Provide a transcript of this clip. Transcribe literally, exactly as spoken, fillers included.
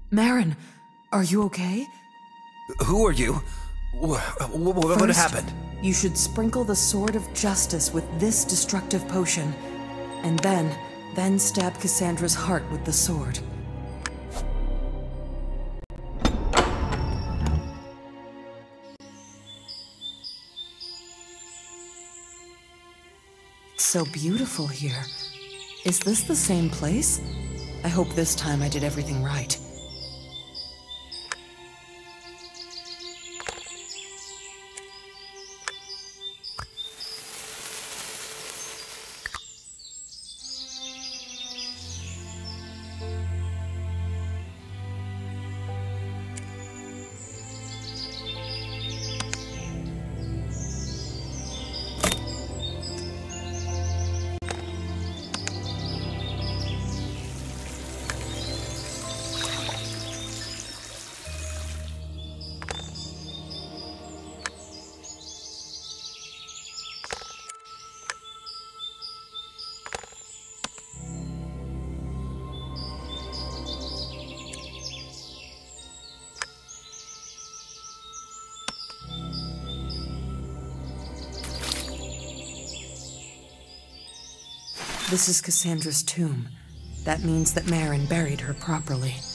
Marin, are you okay? Who are you? What, what First, happened? You should sprinkle the Sword of Justice with this destructive potion. And then, then stab Cassandra's heart with the sword. It's so beautiful here. Is this the same place? I hope this time I did everything right. This is Cassandra's tomb. That means that Marin buried her properly.